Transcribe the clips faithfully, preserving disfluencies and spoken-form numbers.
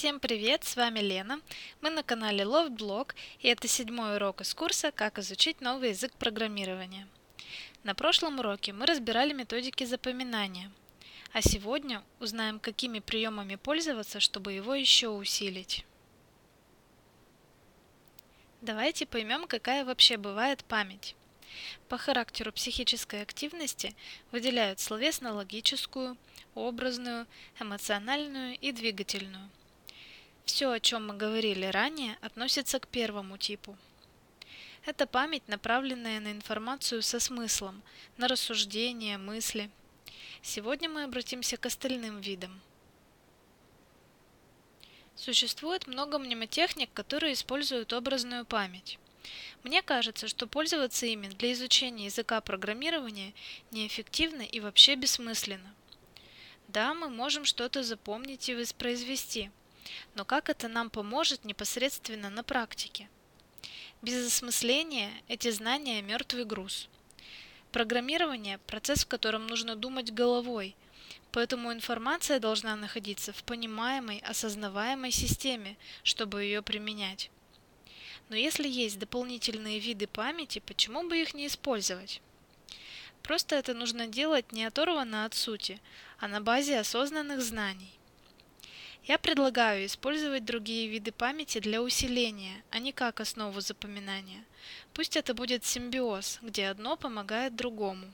Всем привет, с вами Лена. Мы на канале LoftBlog, и это седьмой урок из курса «Как изучить новый язык программирования». На прошлом уроке мы разбирали методики запоминания, а сегодня узнаем, какими приемами пользоваться, чтобы его еще усилить. Давайте поймем, какая вообще бывает память. По характеру психической активности выделяют словесно-логическую, образную, эмоциональную и двигательную. Все, о чем мы говорили ранее, относится к первому типу. Это память, направленная на информацию со смыслом, на рассуждения, мысли. Сегодня мы обратимся к остальным видам. Существует много мнемотехник, которые используют образную память. Мне кажется, что пользоваться ими для изучения языка программирования неэффективно и вообще бессмысленно. Да, мы можем что-то запомнить и воспроизвести, но как это нам поможет непосредственно на практике? Без осмысления эти знания – мертвый груз. Программирование – процесс, в котором нужно думать головой, поэтому информация должна находиться в понимаемой, осознаваемой системе, чтобы ее применять. Но если есть дополнительные виды памяти, почему бы их не использовать? Просто это нужно делать не оторванно от сути, а на базе осознанных знаний. Я предлагаю использовать другие виды памяти для усиления, а не как основу запоминания. Пусть это будет симбиоз, где одно помогает другому.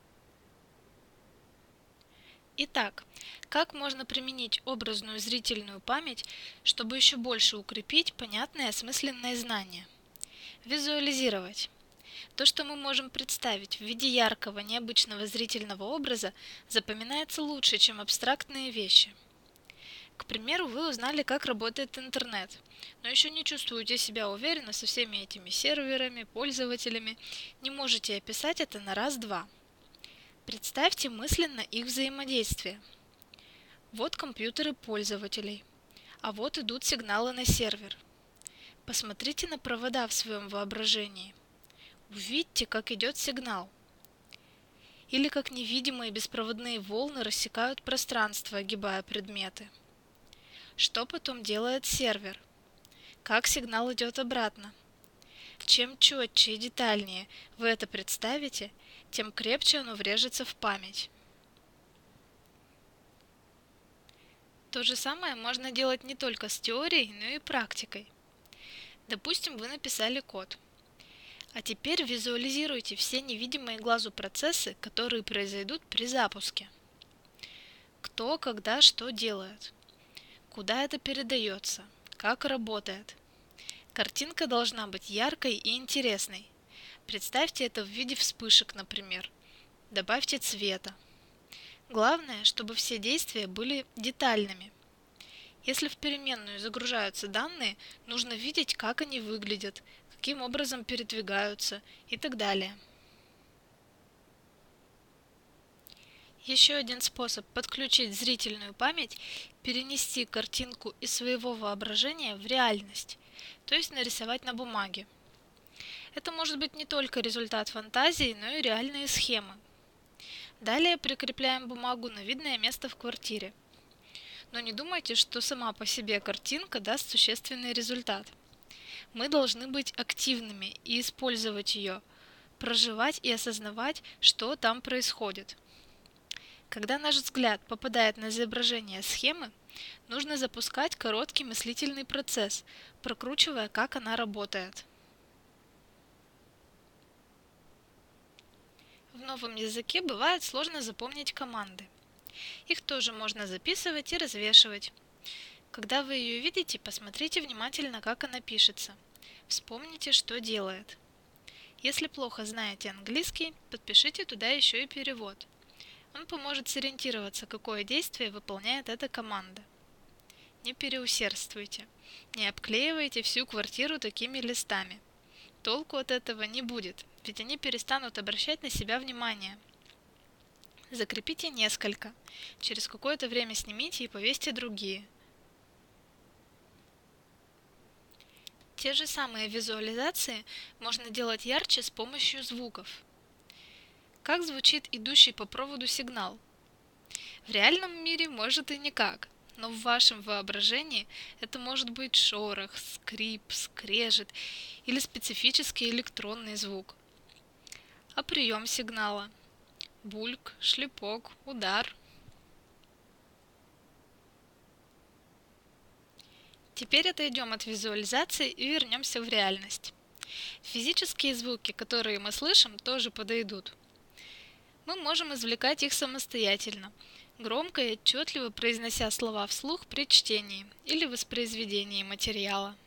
Итак, как можно применить образную зрительную память, чтобы еще больше укрепить понятные осмысленные знания? Визуализировать. То, что мы можем представить в виде яркого, необычного зрительного образа, запоминается лучше, чем абстрактные вещи. К примеру, вы узнали, как работает интернет, но еще не чувствуете себя уверенно со всеми этими серверами, пользователями, не можете описать это на раз-два. Представьте мысленно их взаимодействие. Вот компьютеры пользователей, а вот идут сигналы на сервер. Посмотрите на провода в своем воображении. Увидьте, как идет сигнал. Или как невидимые беспроводные волны рассекают пространство, огибая предметы. Что потом делает сервер? Как сигнал идет обратно? Чем четче и детальнее вы это представите, тем крепче оно врежется в память. То же самое можно делать не только с теорией, но и практикой. Допустим, вы написали код. А теперь визуализируйте все невидимые глазу процессы, которые произойдут при запуске. Кто, когда, что делает. Куда это передается, как работает. Картинка должна быть яркой и интересной. Представьте это в виде вспышек, например. Добавьте цвета. Главное, чтобы все действия были детальными. Если в переменную загружаются данные, нужно видеть, как они выглядят, каким образом передвигаются и так далее. Еще один способ подключить зрительную память – перенести картинку из своего воображения в реальность, то есть нарисовать на бумаге. Это может быть не только результат фантазии, но и реальные схемы. Далее прикрепляем бумагу на видное место в квартире. Но не думайте, что сама по себе картинка даст существенный результат. Мы должны быть активными и использовать ее, проживать и осознавать, что там происходит. Когда наш взгляд попадает на изображение схемы, нужно запускать короткий мыслительный процесс, прокручивая, как она работает. В новом языке бывает сложно запомнить команды. Их тоже можно записывать и развешивать. Когда вы ее видите, посмотрите внимательно, как она пишется. Вспомните, что делает. Если плохо знаете английский, подпишите туда еще и перевод. Он поможет сориентироваться, какое действие выполняет эта команда. Не переусердствуйте. Не обклеивайте всю квартиру такими листами. Толку от этого не будет, ведь они перестанут обращать на себя внимание. Закрепите несколько. Через какое-то время снимите и повесьте другие. Те же самые визуализации можно делать ярче с помощью звуков. Как звучит идущий по проводу сигнал? В реальном мире может и никак, но в вашем воображении это может быть шорох, скрип, скрежет или специфический электронный звук. А прием сигнала? Бульк, шлепок, удар. Теперь отойдем от визуализации и вернемся в реальность. Физические звуки, которые мы слышим, тоже подойдут. Мы можем извлекать их самостоятельно, громко и отчетливо произнося слова вслух при чтении или воспроизведении материала.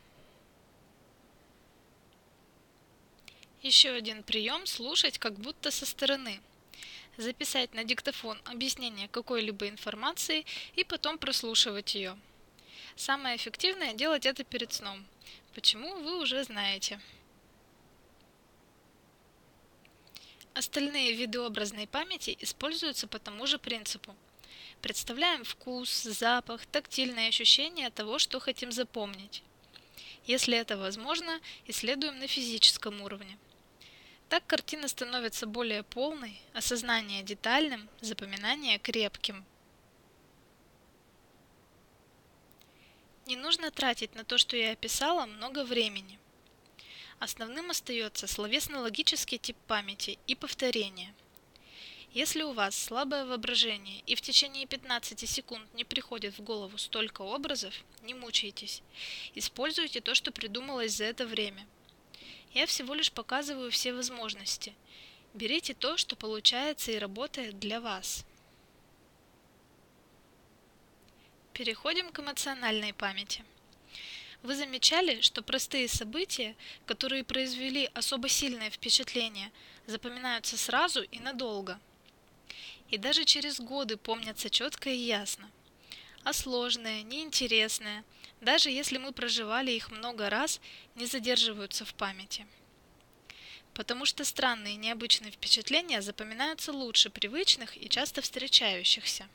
Еще один прием – слушать как будто со стороны. Записать на диктофон объяснение какой-либо информации и потом прослушивать ее. Самое эффективное – делать это перед сном. Почему, вы уже знаете. Остальные виды образной памяти используются по тому же принципу. Представляем вкус, запах, тактильные ощущения того, что хотим запомнить. Если это возможно, исследуем на физическом уровне. Так картина становится более полной, осознание детальным, запоминание крепким. Не нужно тратить на то, что я описала, много времени. Основным остается словесно-логический тип памяти и повторение. Если у вас слабое воображение и в течение пятнадцати секунд не приходит в голову столько образов, не мучайтесь. Используйте то, что придумалось за это время. Я всего лишь показываю все возможности. Берите то, что получается и работает для вас. Переходим к эмоциональной памяти. Вы замечали, что простые события, которые произвели особо сильное впечатление, запоминаются сразу и надолго. И даже через годы помнятся четко и ясно. А сложные, неинтересные, даже если мы проживали их много раз, не задерживаются в памяти. Потому что странные и необычные впечатления запоминаются лучше привычных и часто встречающихся.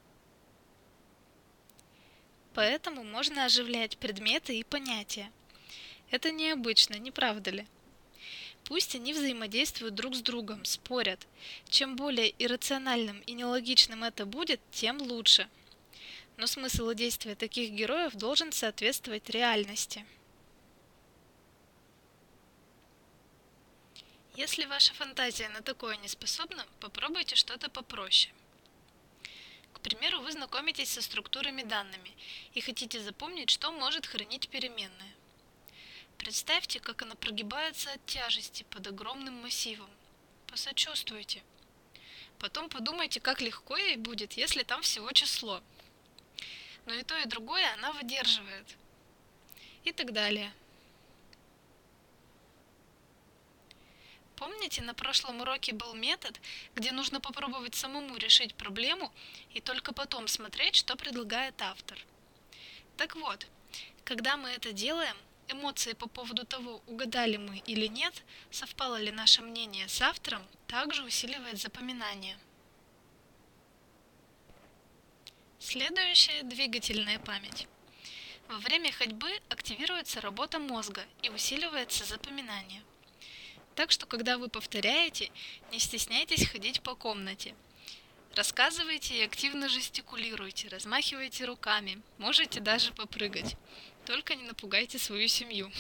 Поэтому можно оживлять предметы и понятия. Это необычно, не правда ли? Пусть они взаимодействуют друг с другом, спорят. Чем более иррациональным и нелогичным это будет, тем лучше. Но смысл и действия таких героев должен соответствовать реальности. Если ваша фантазия на такое не способна, попробуйте что-то попроще. К примеру, вы знакомитесь со структурами данными и хотите запомнить, что может хранить переменная. Представьте, как она прогибается от тяжести под огромным массивом. Посочувствуйте. Потом подумайте, как легко ей будет, если там всего число. Но и то, и другое она выдерживает. И так далее. Помните, на прошлом уроке был метод, где нужно попробовать самому решить проблему и только потом смотреть, что предлагает автор. Так вот, когда мы это делаем, эмоции по поводу того, угадали мы или нет, совпало ли наше мнение с автором, также усиливает запоминание. Следующая – двигательная память. Во время ходьбы активируется работа мозга и усиливается запоминание. Так что, когда вы повторяете, не стесняйтесь ходить по комнате. Рассказывайте и активно жестикулируйте, размахивайте руками, можете даже попрыгать. Только не напугайте свою семью.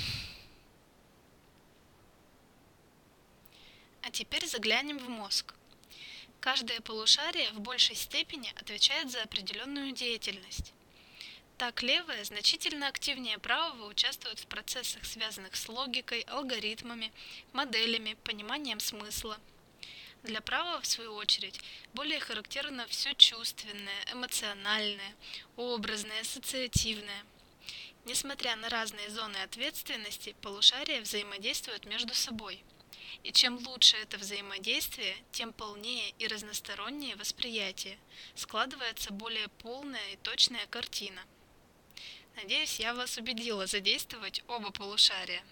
А теперь заглянем в мозг. Каждое полушарие в большей степени отвечает за определенную деятельность. Так, левое значительно активнее правого участвует в процессах, связанных с логикой, алгоритмами, моделями, пониманием смысла. Для правого, в свою очередь, более характерно все чувственное, эмоциональное, образное, ассоциативное. Несмотря на разные зоны ответственности, полушария взаимодействуют между собой. И чем лучше это взаимодействие, тем полнее и разностороннее восприятие, складывается более полная и точная картина. Надеюсь, я вас убедила задействовать оба полушария.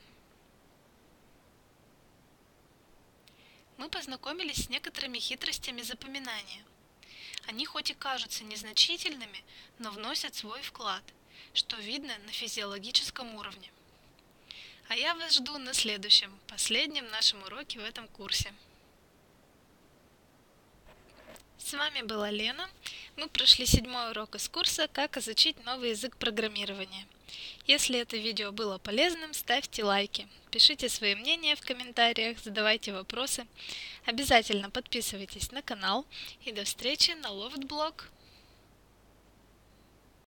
Мы познакомились с некоторыми хитростями запоминания. Они хоть и кажутся незначительными, но вносят свой вклад, что видно на физиологическом уровне. А я вас жду на следующем, последнем нашем уроке в этом курсе. С вами была Лена. Мы прошли седьмой урок из курса «Как изучить новый язык программирования». Если это видео было полезным, ставьте лайки, пишите свои мнения в комментариях, задавайте вопросы. Обязательно подписывайтесь на канал и до встречи на LoftBlog.